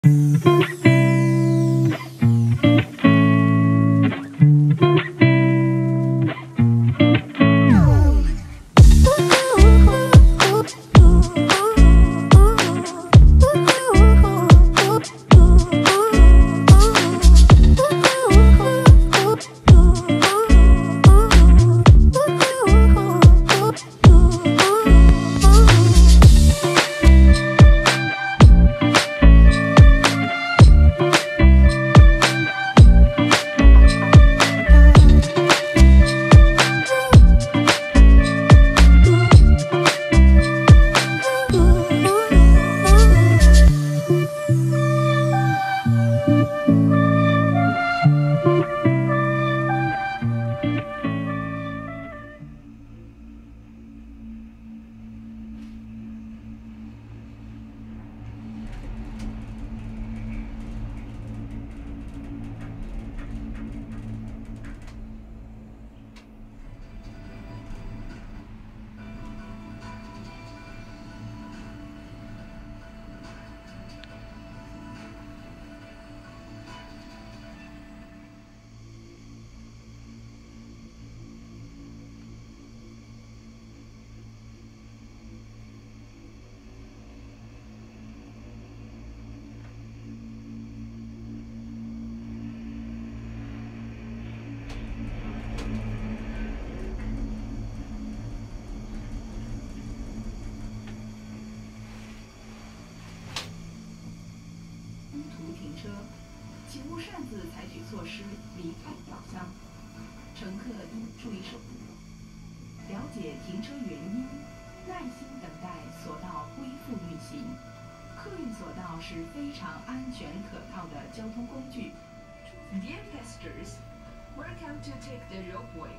请勿擅自采取措施离开岛上，乘客应注意守路，了解停车原因，耐心等待索道恢复运行。客运索道是非常安全可靠的交通工具。Dear passengers, welcome to take the ropeway.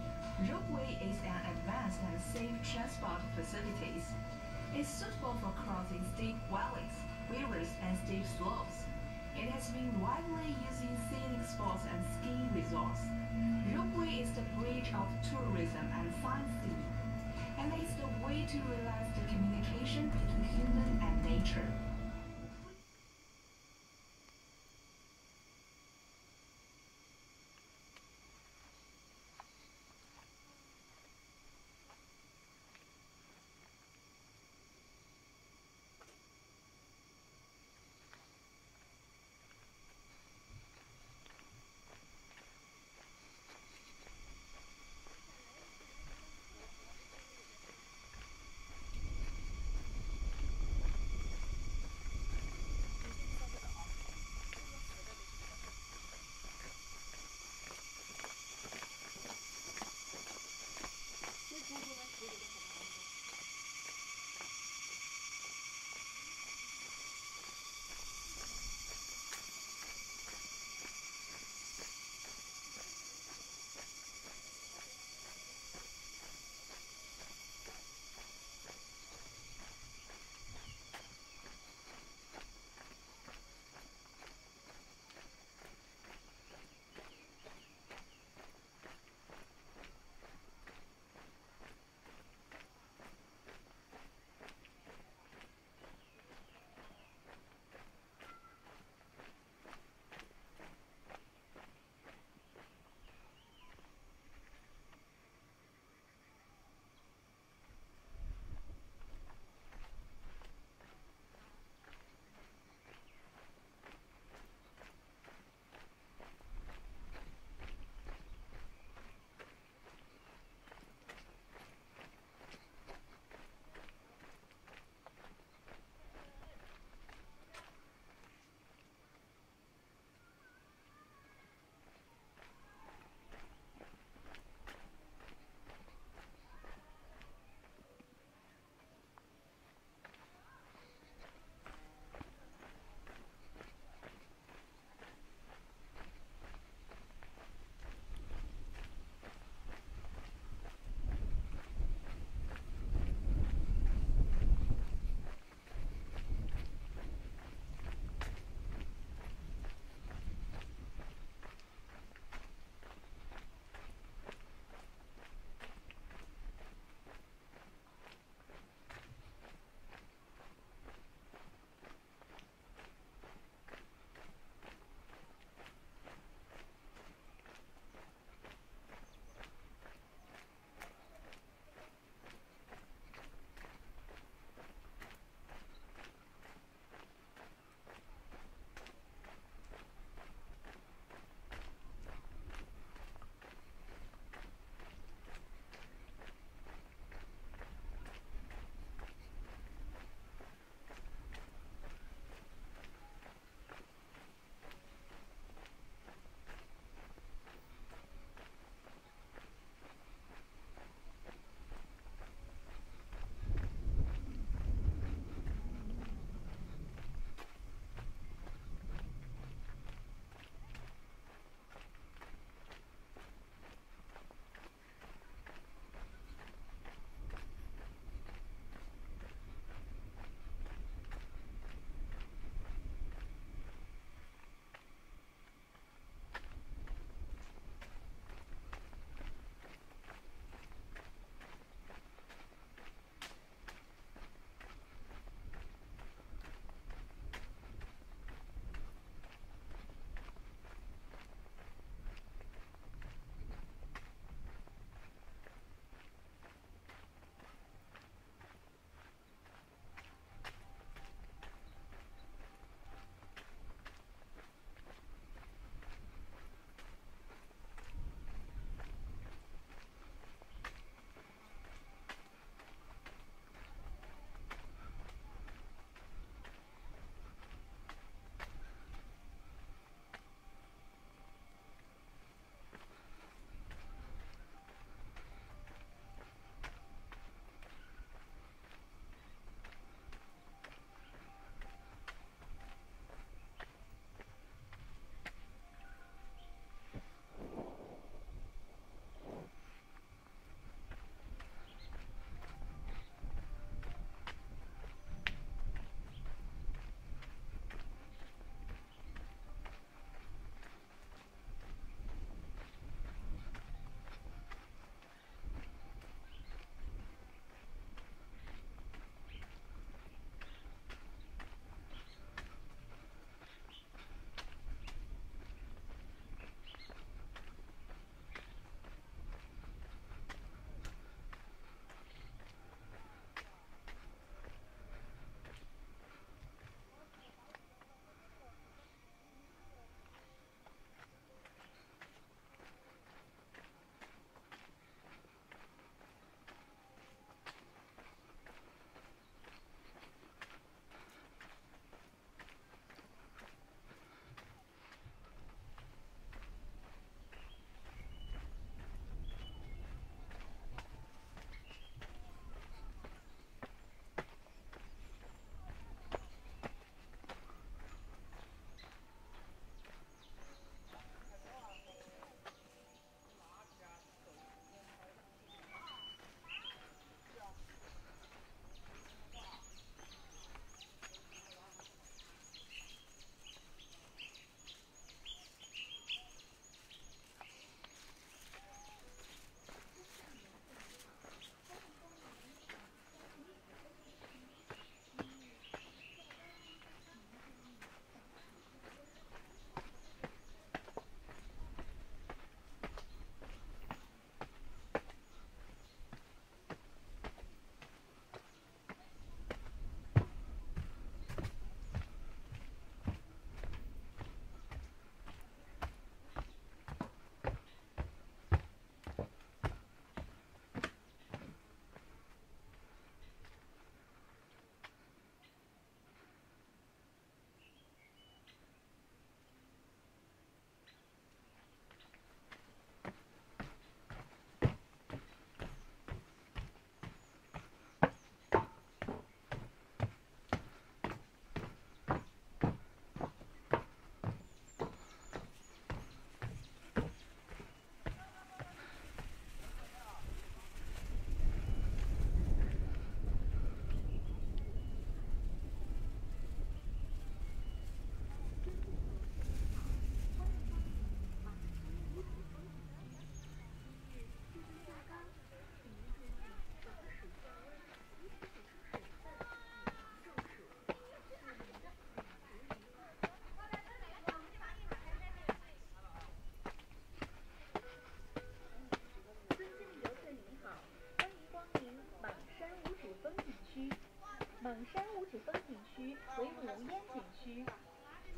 Ropeway is an advanced and safe transport facilities. It's suitable for crossing steep valleys, rivers, and steep slopes. It has been widely used in scenic sports and ski resorts. Ropeway is the bridge of tourism and sightseeing, and it's the way to realize the communication between human and nature.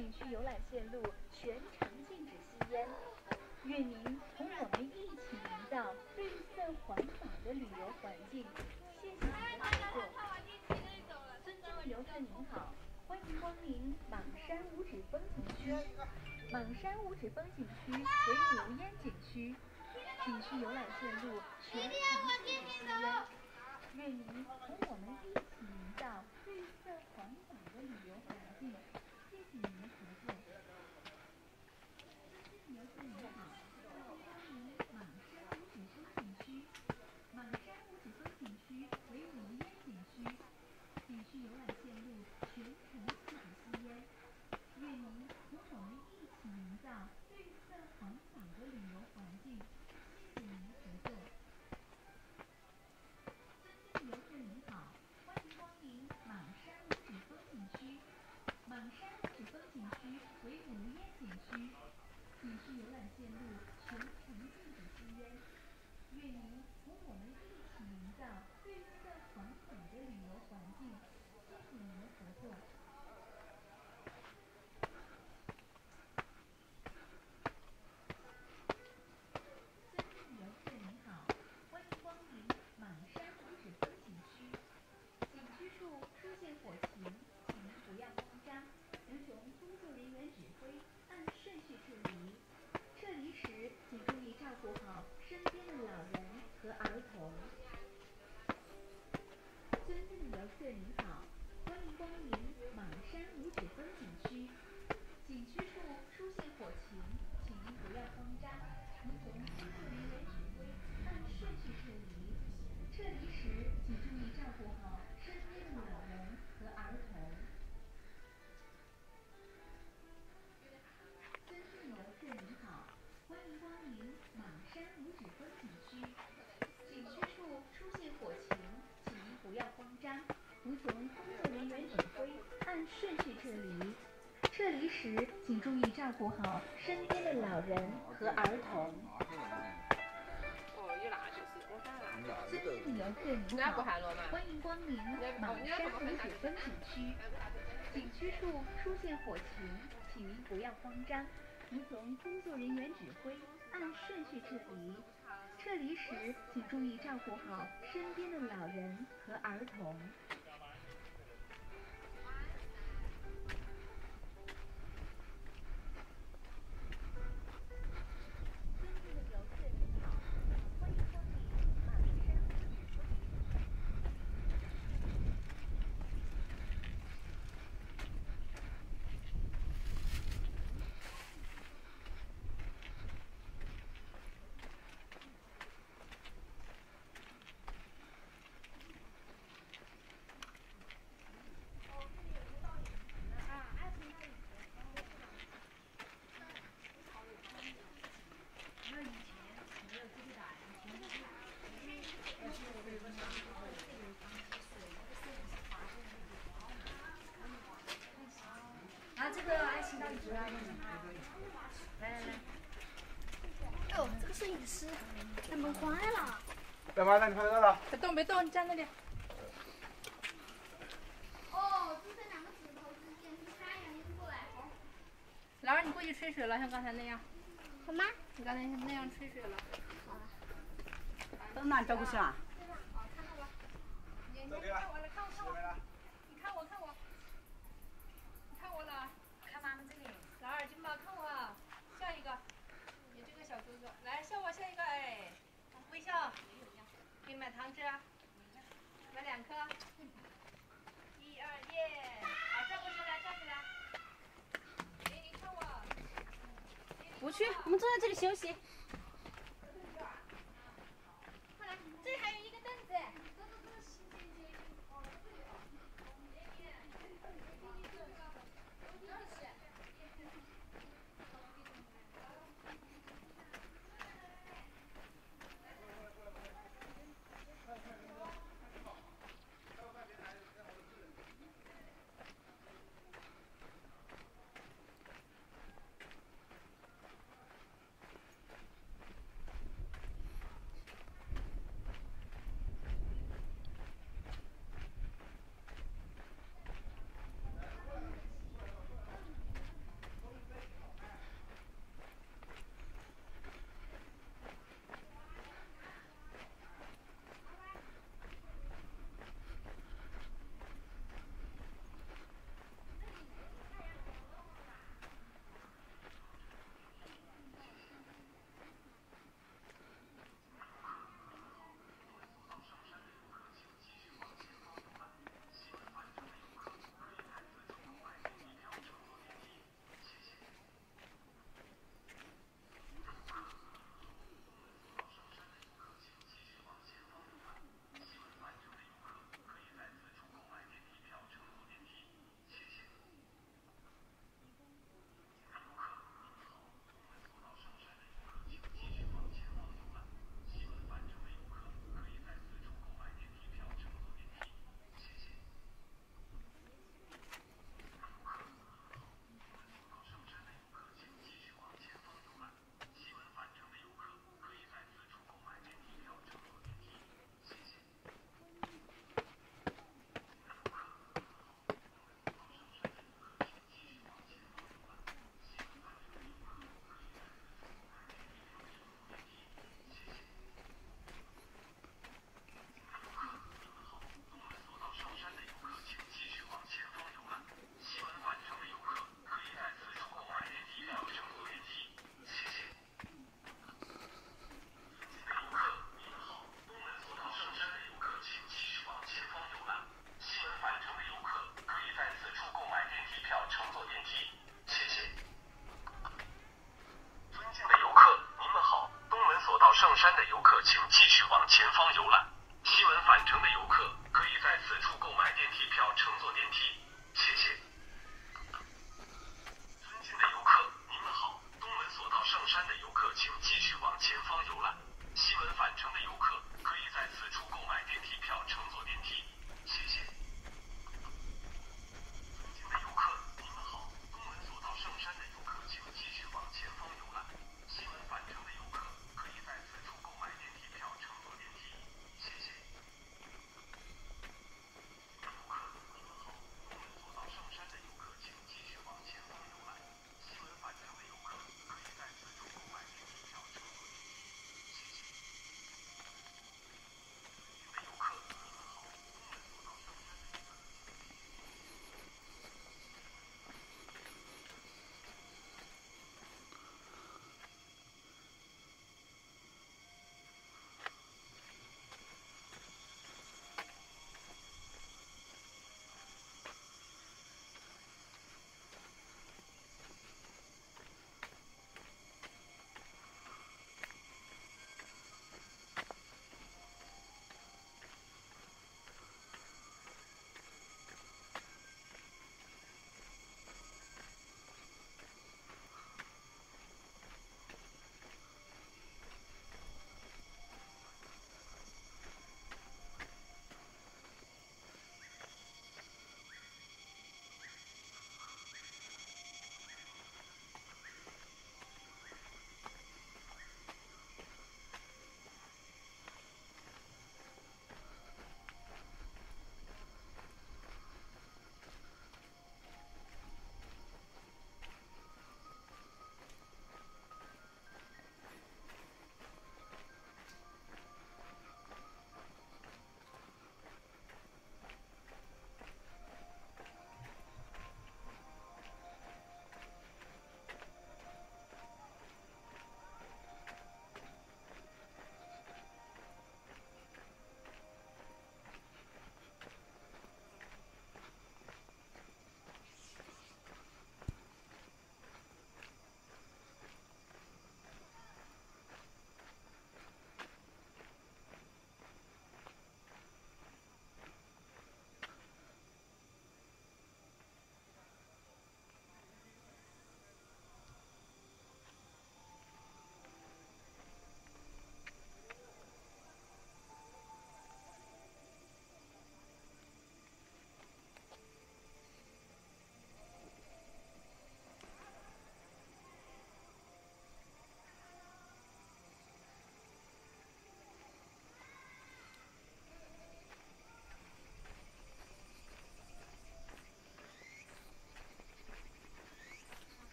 景区游览线路全程禁止吸烟。愿您同我们一起营造绿色环保的旅游环境。谢谢您的合作。尊敬的游客您好，欢迎光临莽山五指风景区。莽山五指风景区为无烟景区，景区游览线路全程禁止吸烟。愿您同我们一起营造绿色环保的旅游环境。谢谢您的合作。尊敬游客您好，欢迎光临莽山五指风景区。莽山五指风景区为无烟景区，景区游览线路全程禁止吸烟。愿您同我们一起营造绿色环保的旅游环境。谢谢您的合作。尊敬游客您好，欢迎光临莽山五指风景区。莽山五指风景区为无烟景区，景区游览线路全程禁止吸烟。愿您同我们一起营造绿色环保的旅游环境。谢谢您的合作。尊敬游客您好，欢迎光临莽山五指风景区。景区处出现火情，请您不要慌张，服从工作人员指挥，按顺序撤离。撤离时，请注意照顾好身边的老人和儿童。尊敬的游客您好，欢迎光临莽山五指风景区。景区处出现火情，请您不要慌张，服从工作人员指挥，按顺序撤离。撤离时，请注意照顾好身边的老人和儿童。尊敬游客您好，欢迎光临莽山五指风景区。景区处出现火情，请您不要慌张，服从工作人员指挥，按顺序撤离。撤离时，请注意照顾好身边的老人和儿童。尊敬游客您好，欢迎光临莽山五指风景区。景区处出现火情，请您不要慌张，服从工作人员指挥，按顺序撤离。撤离时，请注意照顾好身边的老人和儿童。尊敬的游客您好，欢迎光临莽山五指风景区。 这个爱情大礼服，来来来。哎呦，这个摄影师怎么坏了？ 干嘛呢？你拍这了？ 别动，别动，你站那里。 哦，就这两个指头之间是太阳，你过来。 老二，你过去吹水了，像刚才那样。 什么？ 你刚才那样吹水了。 好了。 都哪照过去了？ 好，看到我。你看我了，看我。你看我，看我。你看我了。看妈妈这里。老二，金宝，看我，笑一个。你这个小哥哥，来笑我，笑一个，哎，微笑。给你买糖吃。买2颗。1、2，耶！好，转过去来，站起来。你看我。 不去，我们坐在这里休息。快来，这里还有一个凳子。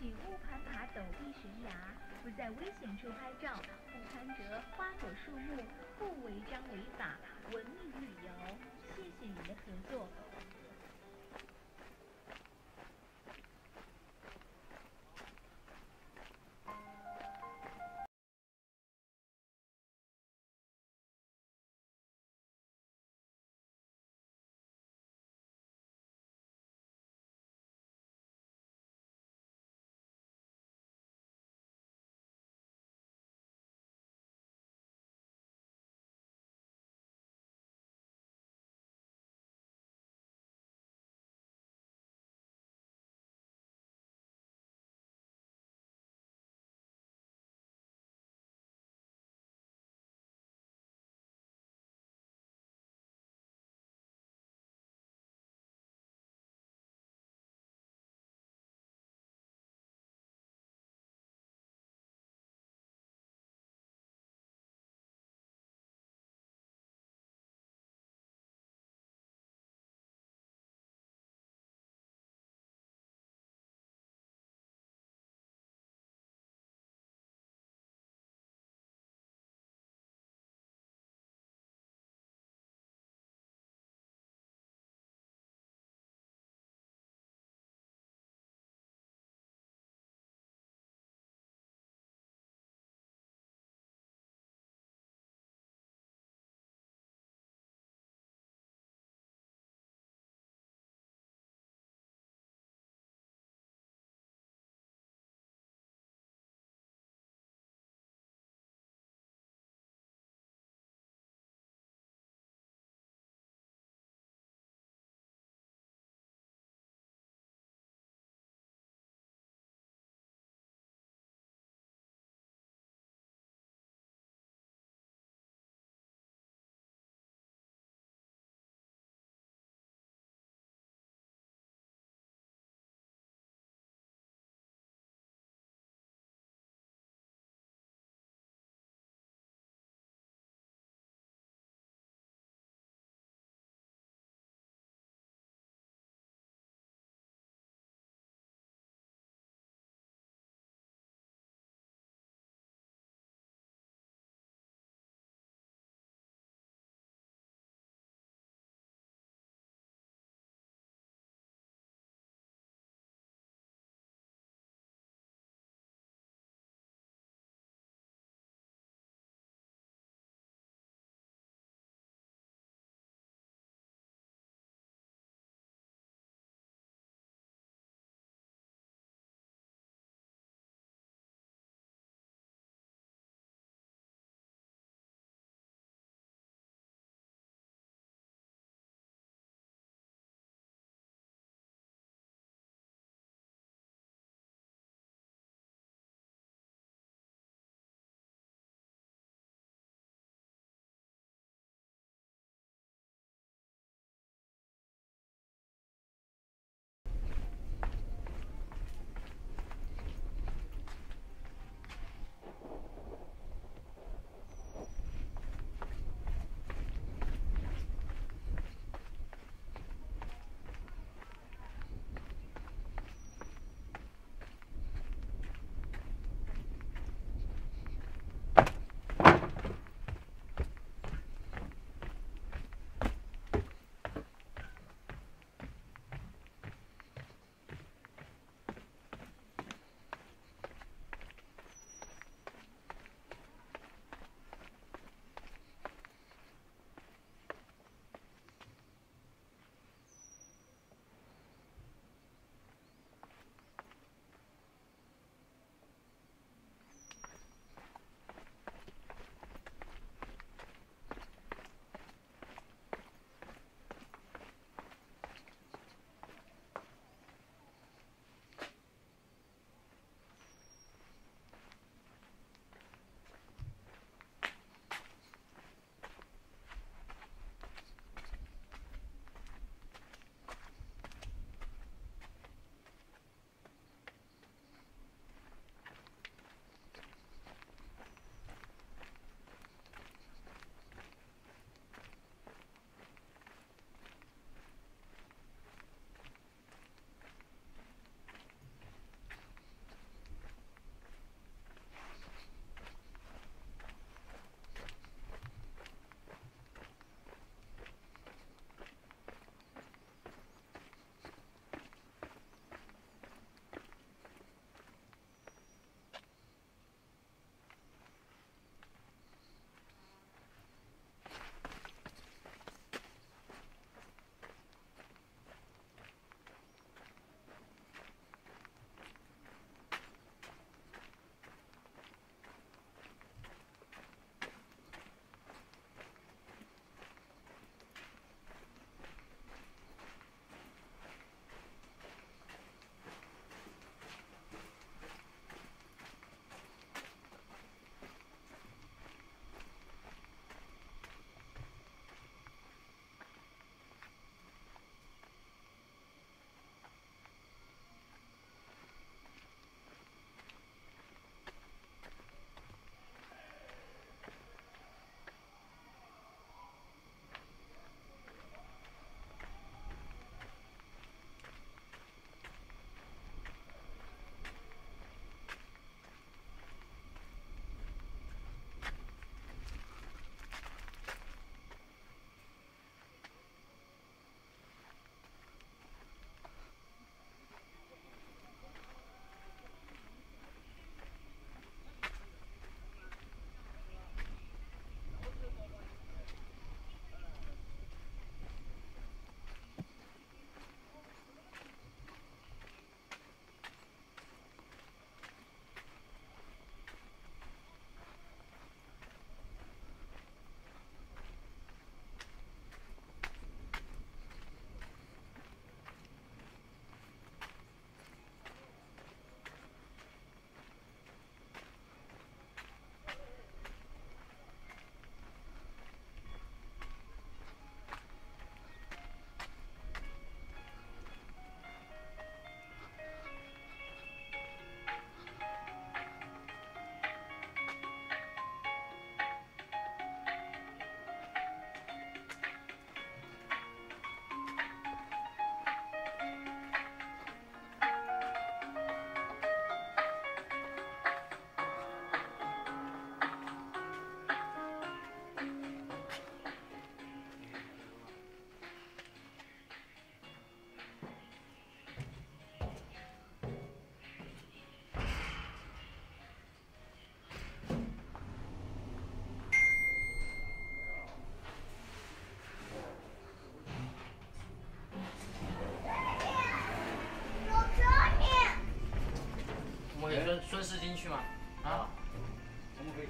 请勿攀爬陡壁悬崖，不在危险处拍照，不攀折花朵树木，不违章违法，文明旅游。谢谢您的合作。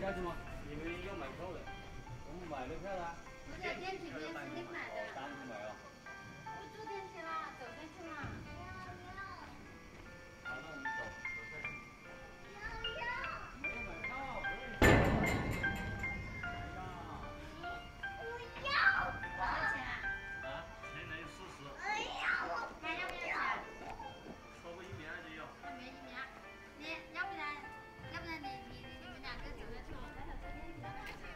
下去吗？因为要买票的，我们买了票了。 不是电梯不是你买的。 当时买了。 不坐电梯啦，走上去啦。 好，那我们走。没有买票，不用。 多少钱啊？ 啊，现在40。 还要不要钱？ 超过1.2就要。 1.2，你要不然你们两个走上去，我待会坐电梯。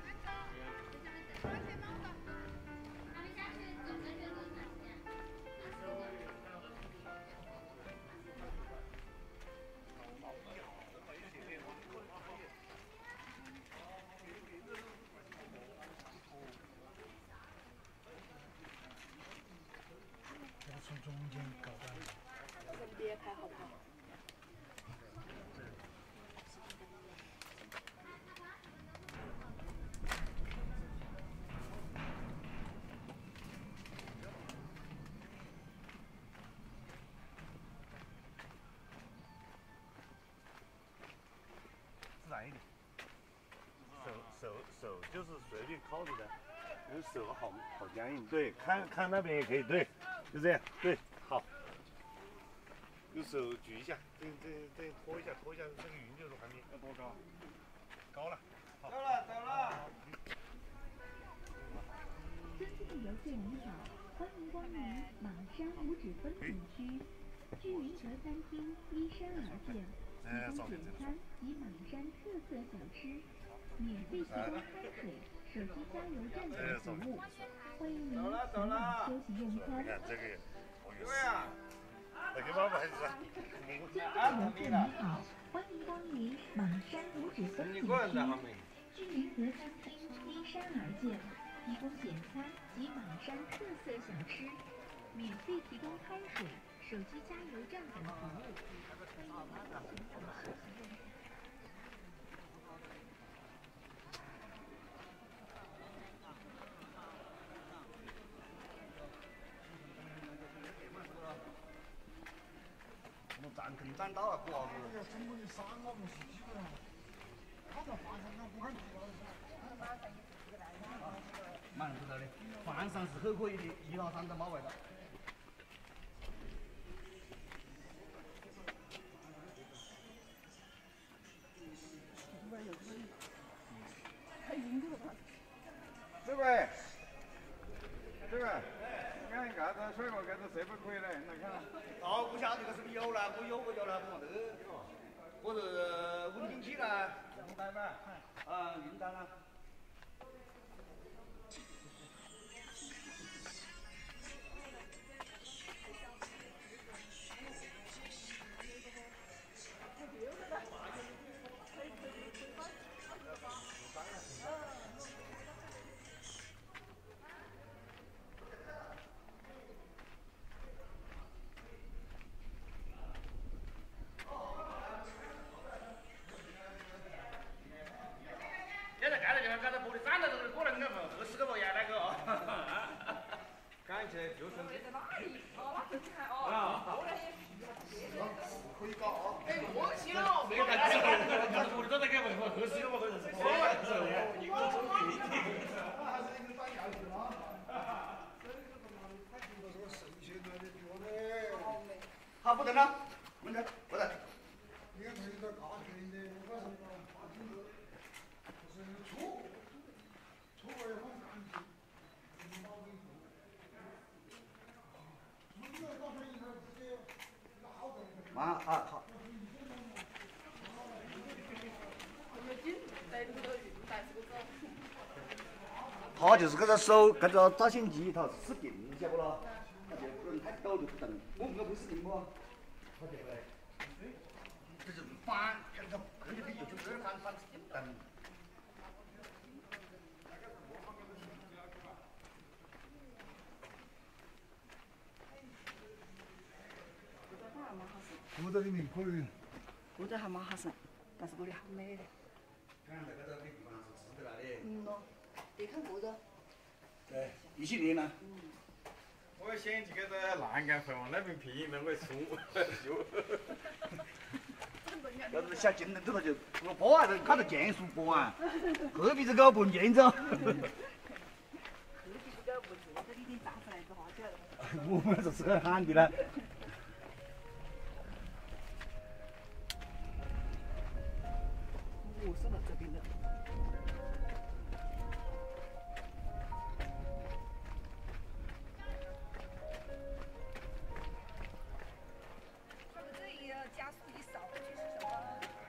他们下去走上去多长时间？20分钟。 从中间搞到。 别拍好不好？ 自然一点。手就是随便靠着的，你手好僵硬。对，看那边也可以，对，就这样，对，好。用手举一下，这拖一下，这个云就是还没要多高？高了。好。走了。 尊敬的游客您好，欢迎光临莽山五指风景区，居民和餐厅依山而建，提供简餐及莽山特色小吃，免费提供开水、手机加油站等服务，欢迎您前往休息用餐。 你看这个好有意思。那给妈妈还是？ 尊敬的游客您好，欢迎光临莽山五指风景区，居民和餐厅依山而建，提供简餐及莽山特色小吃，免费提供开水、手机加油站等服务，欢迎您前往休息用餐。 站到了，不好中国的山我们是基本上，他在华山上不看地高的。 蛮知道的，华山是很可以的，一号山都没味道。 这位，你看盖子水果盖子谁不可以嘞？来看。 哦，不晓得这个是不是有了？我有了，不得。我是稳定器了，运单吧？啊，运单了。好，不等了，不等。 你看这个咖啡的，我说那个花青的，就是醋味很干净，马尾醋。这个高水一会儿直接捞的。 啊，好。他就是这个手，这个抓线机，他使劲，晓不咯？他就不能太抖就不动。我不使劲不？他就来。就是翻，这个就比就是翻使劲动。 古代里面可能。 古代还蛮好生，但是这里好美的。 看这个地方是吃得来的。 喏，你看这个。 对，一系列呢。 我嫌弃这个栏杆快往那边偏，那个树就。 要是小金人走了就播啊，这看着见树播啊，何必这个不见着？我们这是个喊的了。 我是了这边的。 他们这一加速一扫过去是什么？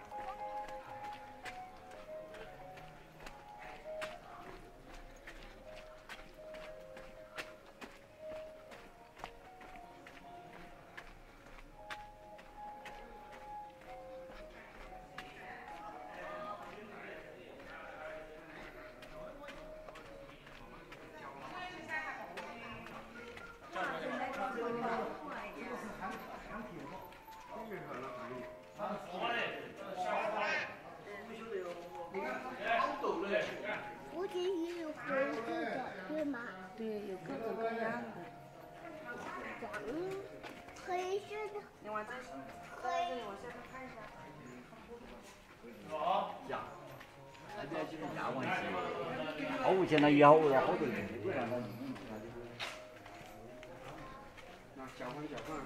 我这也有灰色的，对吗？ 对，有各种各样的。 黑色的， 你往这往下面看一下。 呀，那边就是下往西，好无钱了，以后了好多人。 那小贩小贩。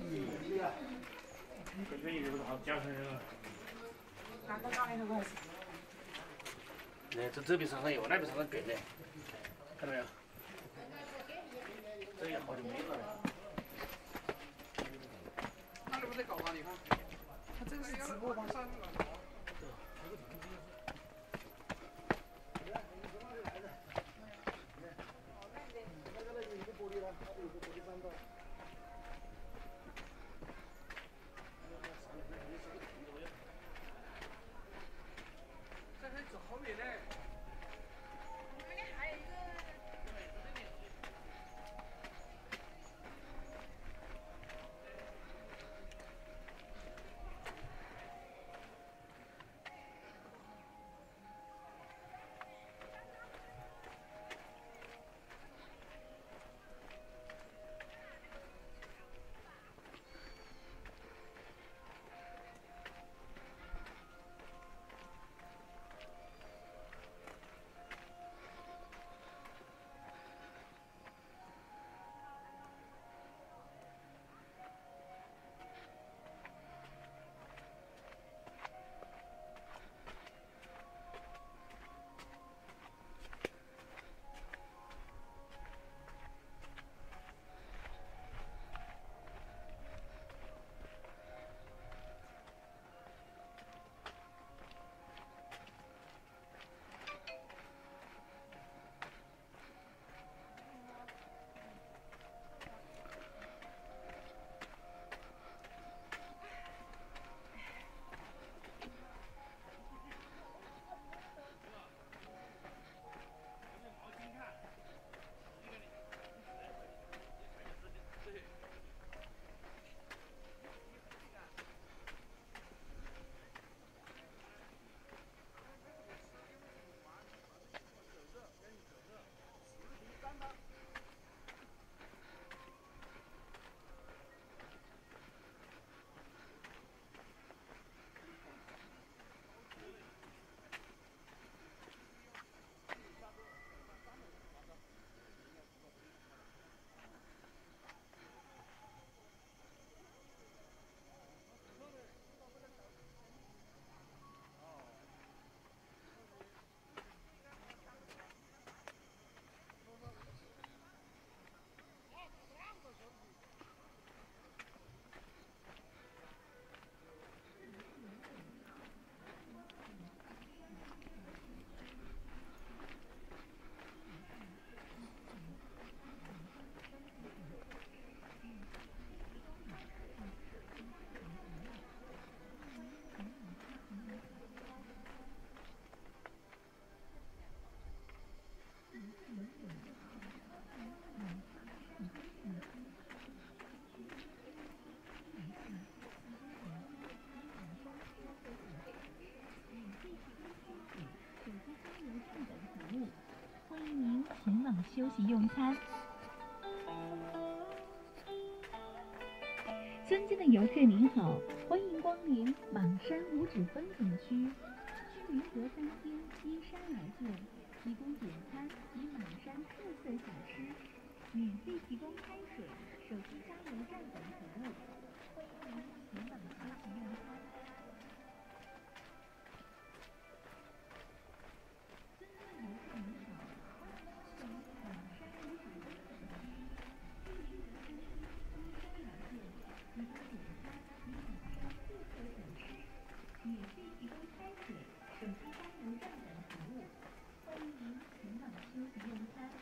这边有好加成了。 拿到哪里头开始？ 哎，这边上上有，那边上上更嘞，看到没有？这也好久没有了。 那你不在搞吗？你看， 他这个是直播吧？ 这还走后面嘞。 休息用餐。 尊敬的游客您好，欢迎光临莽山无指风景区。居民隔3天依山而建，提供简餐及莽山特色小吃，免费提供开水、手机加油站等服务，欢迎您前往休息用餐。尊敬的游客您好，欢迎光临莽山无指风景区。居民隔3天依山而建，提供简餐及莽山特色小吃，免费提供开水、手机加油站等服务，欢迎您前往休息用餐。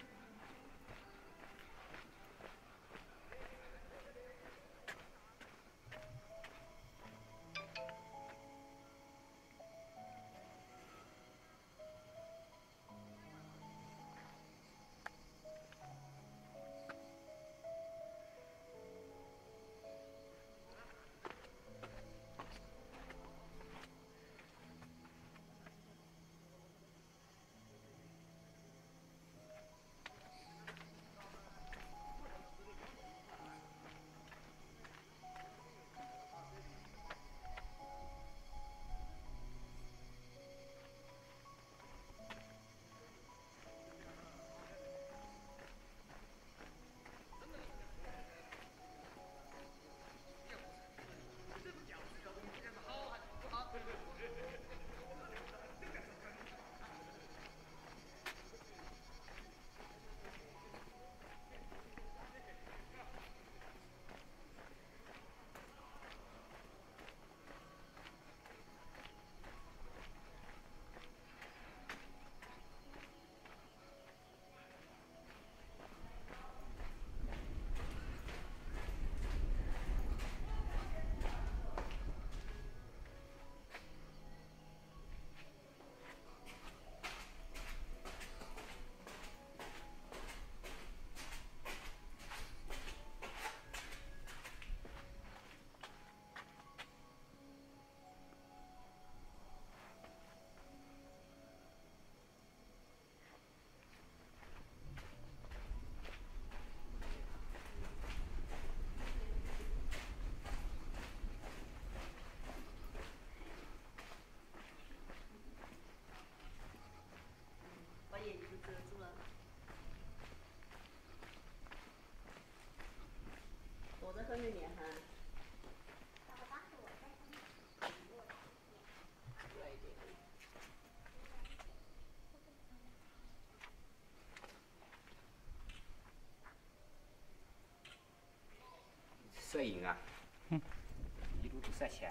摄影啊，一路都摄钱。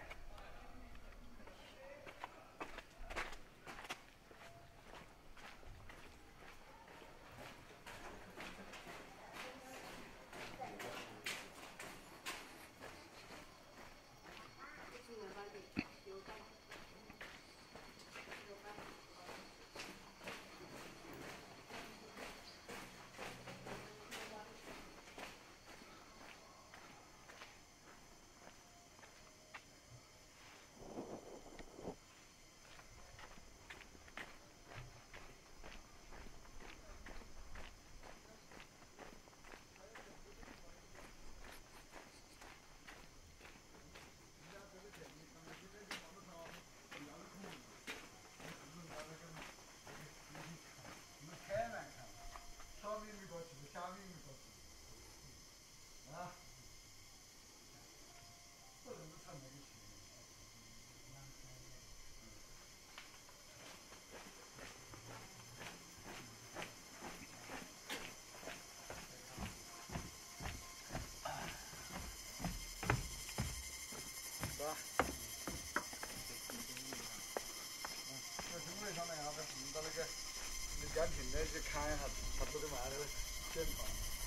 家庭的去看一下，差不多嘛，那个检查。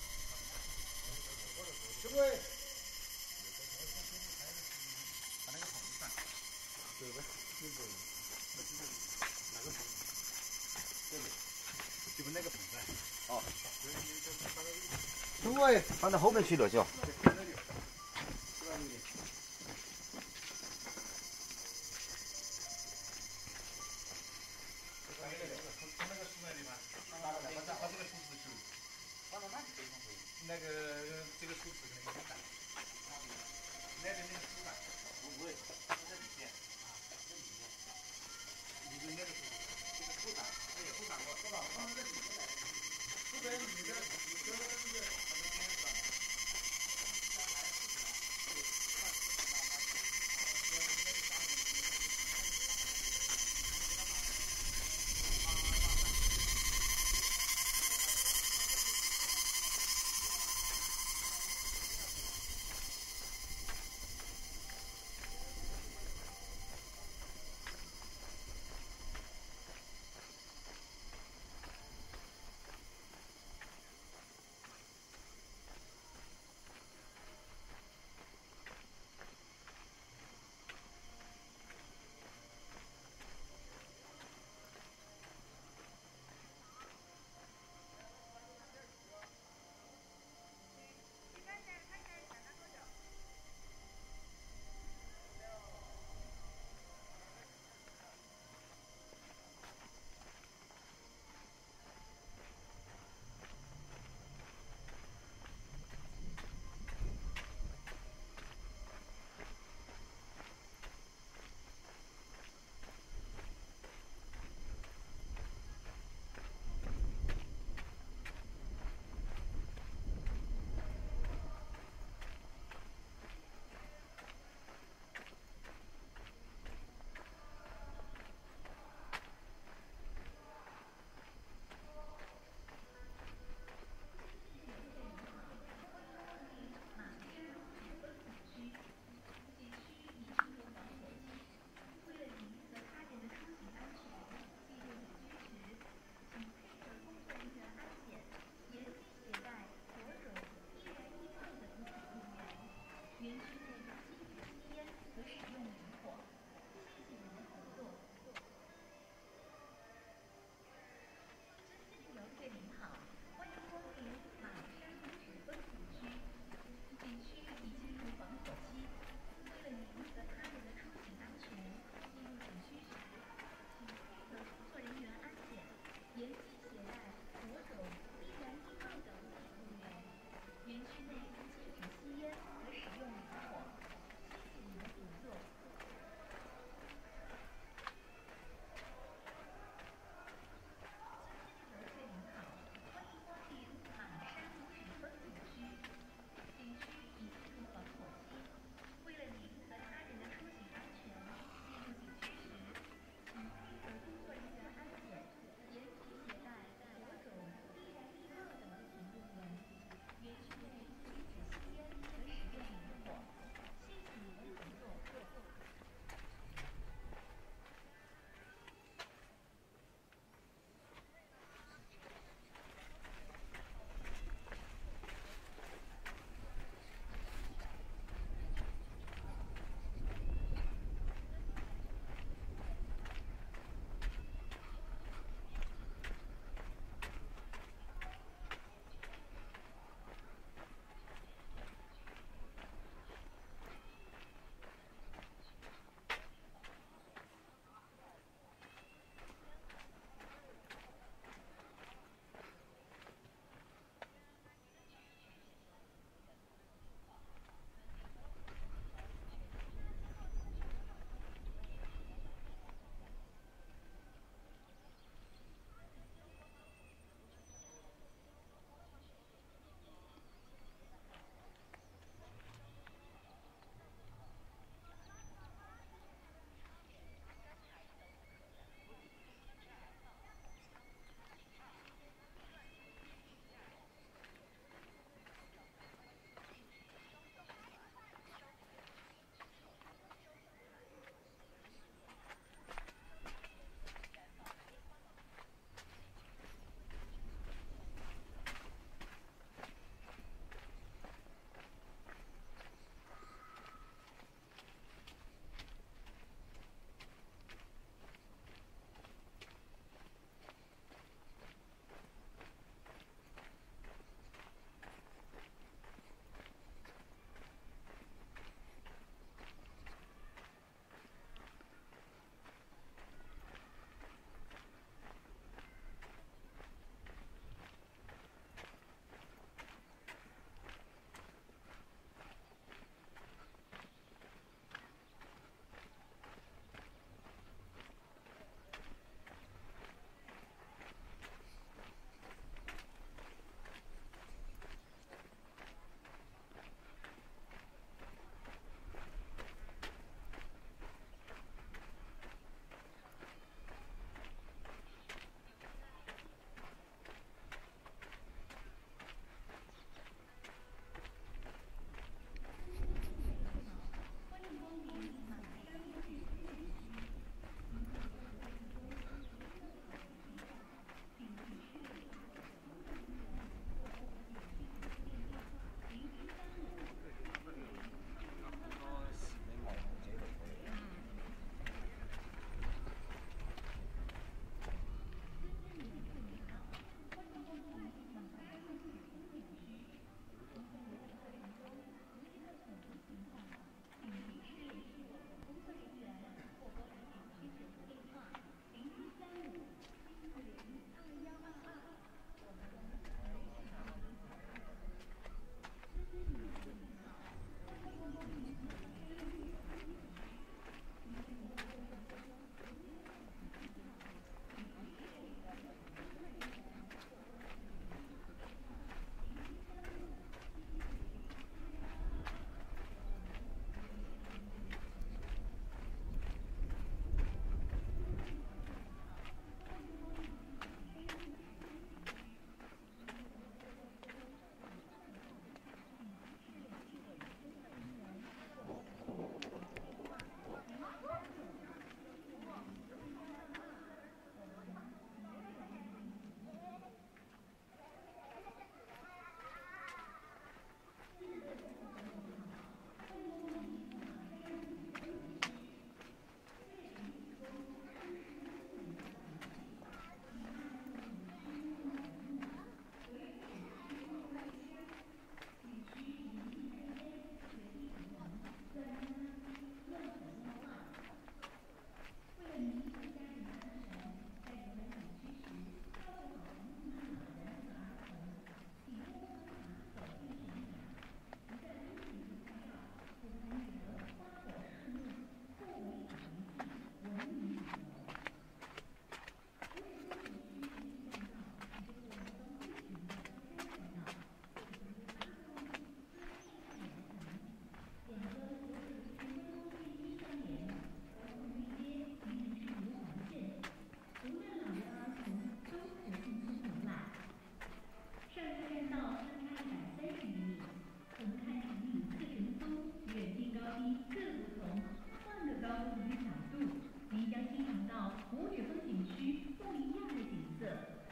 兄弟，把那个红伞，对不对？哪个红？这里，就跟那个红伞。哦。兄弟，放到后面去了就。那个这个数字可能有点大，那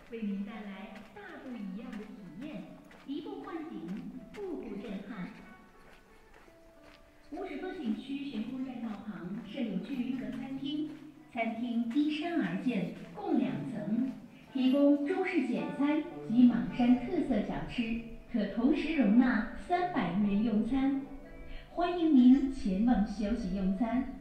为您带来大不一样的体验，一步换景，步步震撼。50多景区悬空栈道旁设有居民和餐厅，餐厅依山而建，共2层，提供中式简餐及莽山特色小吃，可同时容纳300人用餐。欢迎您前往休息用餐。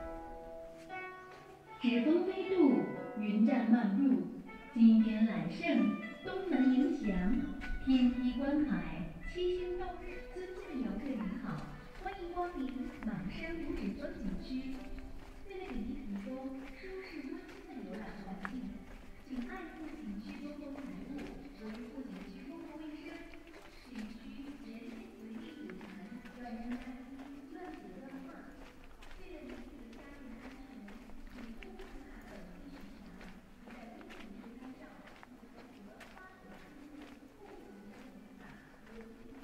指峰飞渡，云栈漫步，金边揽胜，东南迎祥，天梯观海，七星斗日。尊敬的游客您好，欢迎光临莽山五指峰景区。为了给您提供舒适温馨的游览环境，请爱护景区公共财物，维护景区公共卫生。景区人类随地吐痰，让人担心乱写乱画。为了您的家庭安全，请勿触碰本地石墙，不在危险处拍照，符合发火事故不得违法和禁止。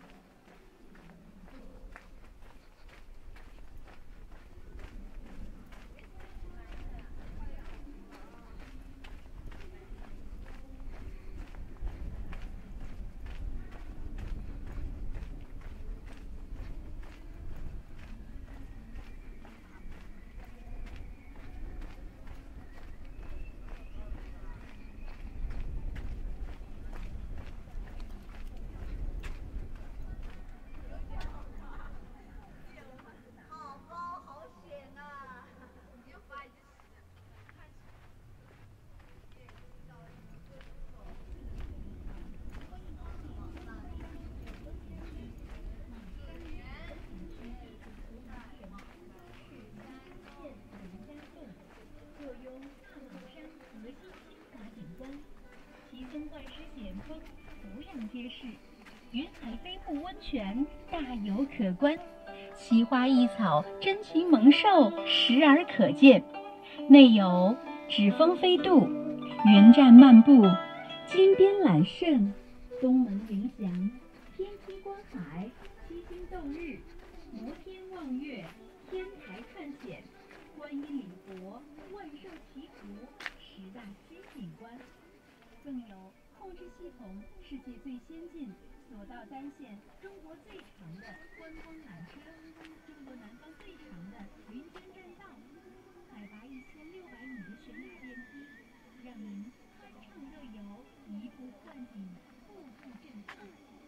街市，云海飞瀑温泉大有可观，奇花异草、珍禽猛兽时而可见。内有指峰飞渡、云栈漫步、金边揽胜、东门迎祥、天梯观海、七星斗日、摩天望月、天台探险、观音礼佛、万寿祈福10大新景观，更有控制系统世界最先进、索道单线、中国最长的观光缆车、中国南方最长的云间栈道、海拔1600米的悬崖电梯，让您酣畅乐游，一步换景，步步震撼。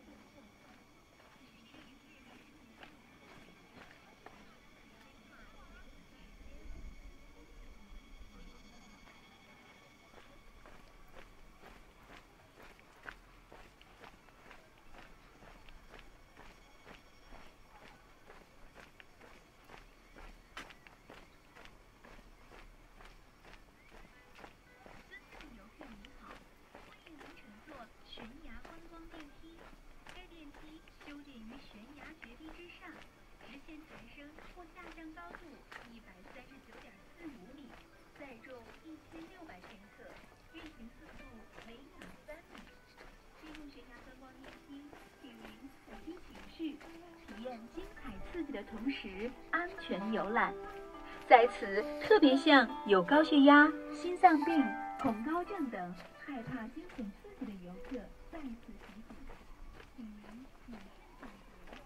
的同时安全游览，在此特别向有高血压、心脏病、恐高症等害怕惊险刺激的游客再次提醒，请您谨慎选择。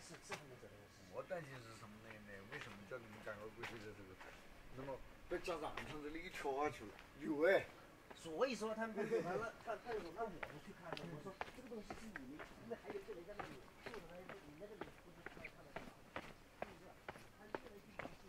我担心是什么呢？为什么叫你们赶快过去的这个？那么被家长上这里一跳下去了，有哎。 所以说他们就说让我们去看，我说这个东西是你们，因为还有个人在那里坐着呢，你那个你不是看得到，是不是？他这个人去是。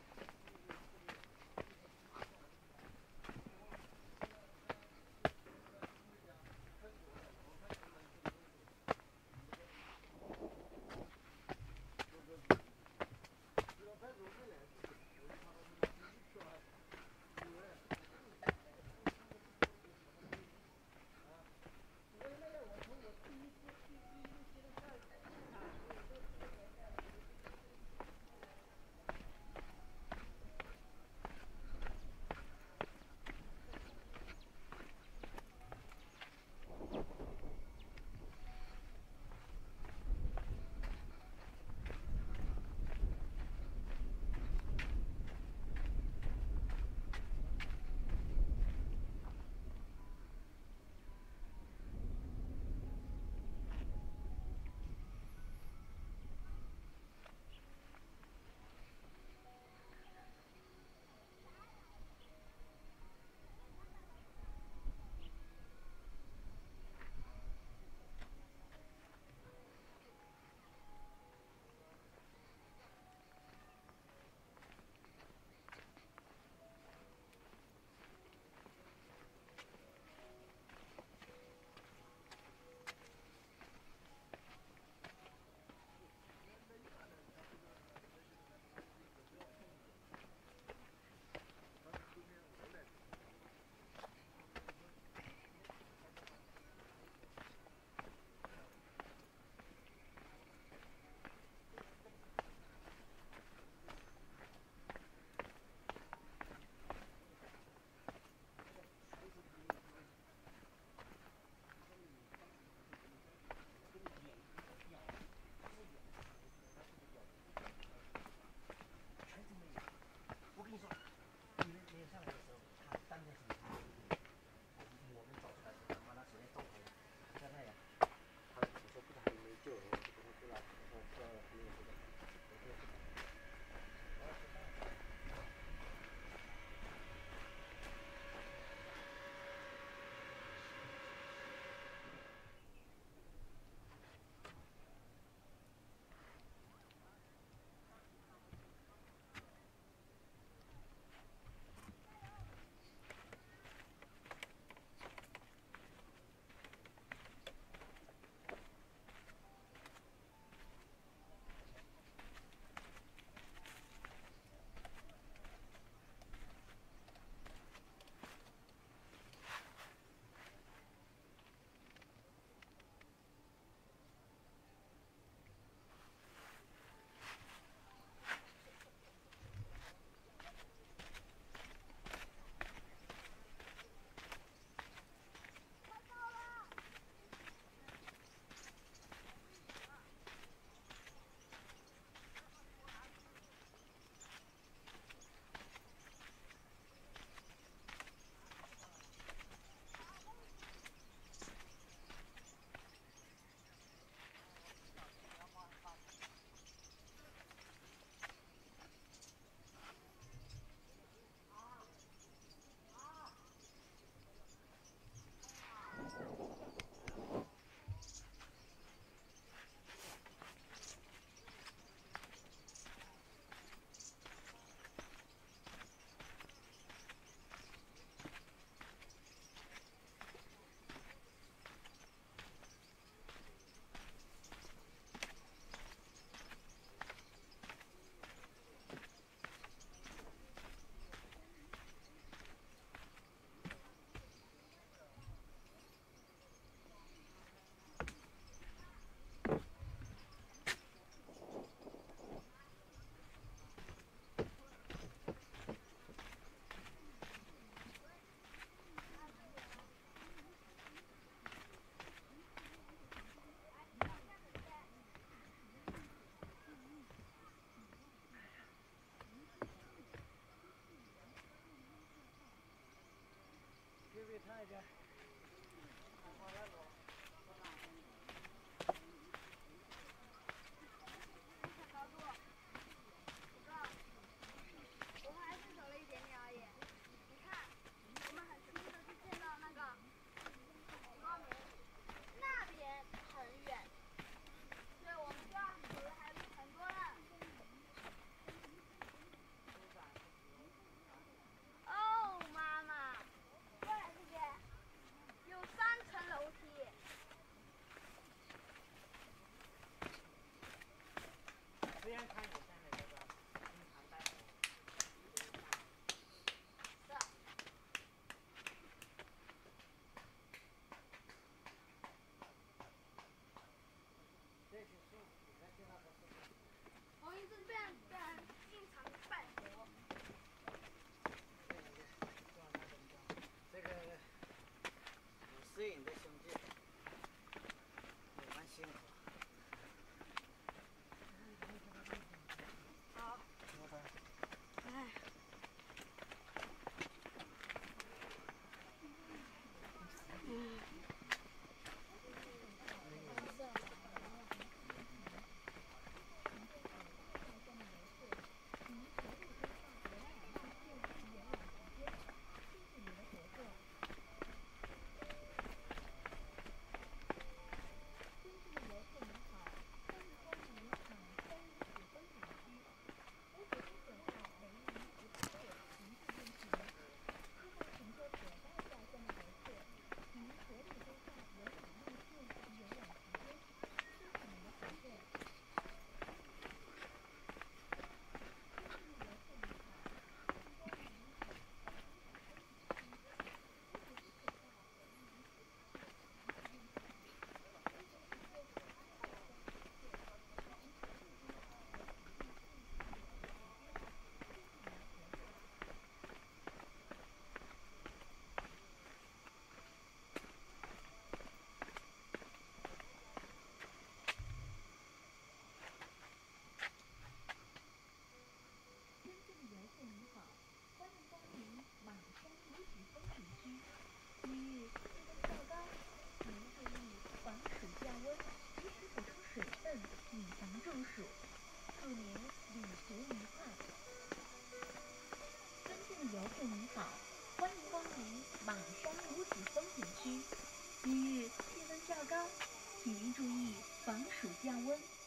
众您好，欢迎光临莽山五指风景区。今日气温较高，请您注意防暑降温。